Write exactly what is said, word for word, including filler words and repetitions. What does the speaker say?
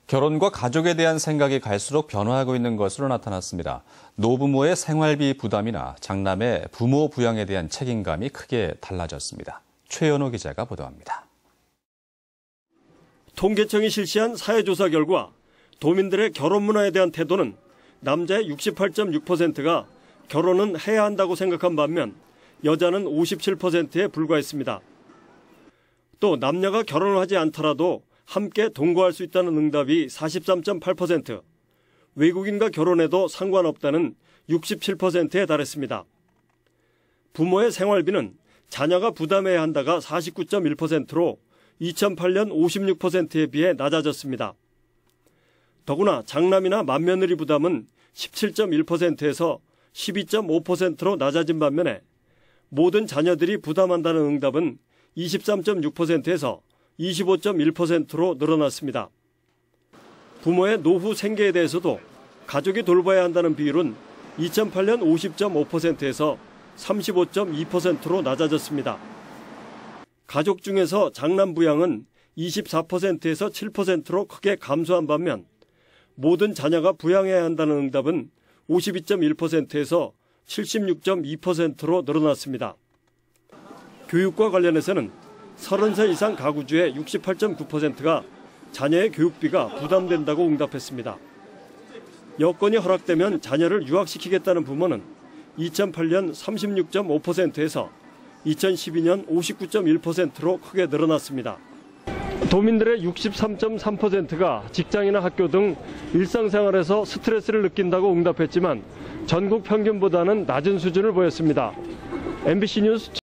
결혼과 가족에 대한 생각이 갈수록 변화하고 있는 것으로 나타났습니다. 노부모의 생활비 부담이나 장남의 부모 부양에 대한 책임감이 크게 달라졌습니다. 최연호 기자가 보도합니다. 통계청이 실시한 사회조사 결과 도민들의 결혼 문화에 대한 태도는 남자의 육십팔 점 육 퍼센트가 결혼은 해야 한다고 생각한 반면 여자는 오십칠 퍼센트에 불과했습니다. 또 남녀가 결혼을 하지 않더라도 함께 동거할 수 있다는 응답이 사십삼 점 팔 퍼센트, 외국인과 결혼해도 상관없다는 육십칠 퍼센트에 달했습니다. 부모의 생활비는 자녀가 부담해야 한다가 사십구 점 일 퍼센트로 이천팔 년 오십육 퍼센트에 비해 낮아졌습니다. 더구나 장남이나 맏며느리 부담은 십칠 점 일 퍼센트에서 십이 점 오 퍼센트로 낮아진 반면에 모든 자녀들이 부담한다는 응답은 이십삼 점 육 퍼센트에서 이십오 점 일 퍼센트로 늘어났습니다. 부모의 노후 생계에 대해서도 가족이 돌봐야 한다는 비율은 이천팔 년 오십 점 오 퍼센트에서 삼십오 점 이 퍼센트로 낮아졌습니다. 가족 중에서 장남 부양은 이십사 퍼센트에서 칠 퍼센트로 크게 감소한 반면 모든 자녀가 부양해야 한다는 응답은 오십이 점 일 퍼센트에서 칠십육 점 이 퍼센트로 늘어났습니다. 교육과 관련해서는 서른 세 이상 가구주의 육십팔 점 구 퍼센트가 자녀의 교육비가 부담된다고 응답했습니다. 여건이 허락되면 자녀를 유학시키겠다는 부모는 이천팔 년 삼십육 점 오 퍼센트에서 이천십이 년 오십구 점 일 퍼센트로 크게 늘어났습니다. 도민들의 육십삼 점 삼 퍼센트가 직장이나 학교 등 일상생활에서 스트레스를 느낀다고 응답했지만 전국 평균보다는 낮은 수준을 보였습니다. 엠비씨 뉴스